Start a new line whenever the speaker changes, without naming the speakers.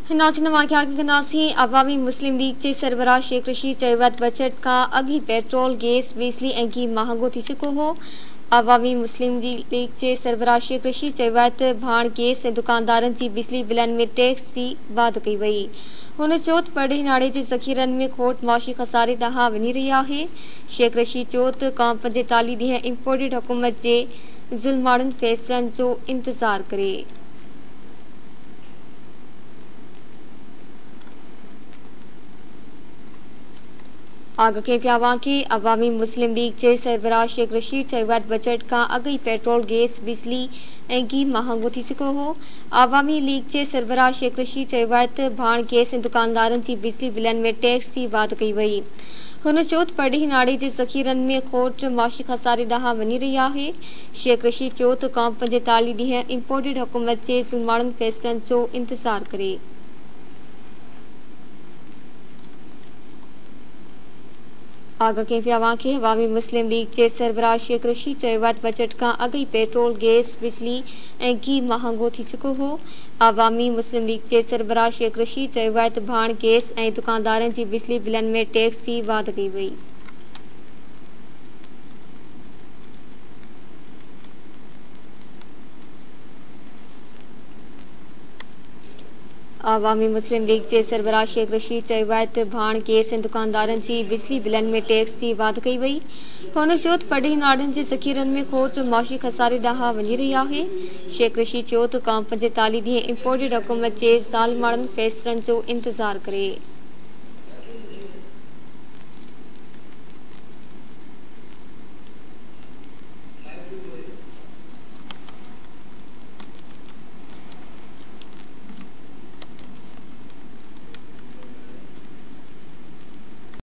नाज़रीन वाक़िया अवामी मुस्लिम लीग के सरबराह शेख रशीद चयवत बजट का अगी पेट्रोल गैस बिजली ऐं घी महांगो थी चुको हो। अवामी मुस्लिम लीग के सरबराह शेख रशीद चयवत भाण गैस ऐं दुकानदारनि जी बिजली बिलनि में टैक्स जी वाध कई वई। हुन चयो त परॾेही नाड़े जे ज़ख़ीरनि में खोट माशी खसारे ॾांहुं वञी रही आहे। शेख रशीद चयो त क़ौम 45 ॾींहं इम्पोर्टेड हुकूमत जे ज़ुल्माणुनि फ़ैसिलनि जो इंतज़ार करे। आगे के अवामी मुस्लिम लीग के सरबराह शेख रशीद चयवत बजट का अगई पेट्रोल गैस बिजली ऐं घी महांगो थी चुको हो। अवामी लीग के सरबराह शेख रशीद चयवत भाण गैस ऐं दुकानदारनि जी बिजली बिलनि में टैक्स जी वाध कई वई। हुन चयो त परॾेही नाड़े जे ज़ख़ीरनि में खोट माशी खसारे ॾांहुं वञी रही आहे। शेख रशीद चयो त क़ौम 45 ॾींहं इम्पोर्टेड हुकूमत जे ज़ुल्माणुनि फ़ैसिलनि जो इंतज़ार करे। आगे के अवामी मुस्लिम लीग के सरबराह शेख रशीद चयवत बजट का अगई पेट्रोल गैस बिजली ऐं घी महांगो थी चुको हो। अवामी मुस्लिम लीग के सरबराह शेख रशीद चयवत भाण गैस ऐं दुकानदारनि जी बिजली बिलनि में टैक्स जी वाध कई वई। अवामी मुस्लिम लीग के सरबराह शेख रशीद चयवत भाण गैस ऐं दुकानदारनि जी बिजली बिलनि में टैक्स जी वाध कई वई। हुन चयो त परॾेही नाड़नि जे ज़ख़ीरनि में खोट माशी खसारे ॾांहुं वञी रही आहे। शेख रशीद चयो त क़ौम 45 ॾींहं इम्पोर्टेड हुकूमत जे ज़ालिमाणुनि फ़ैसिलनि जो इंतज़ार करे।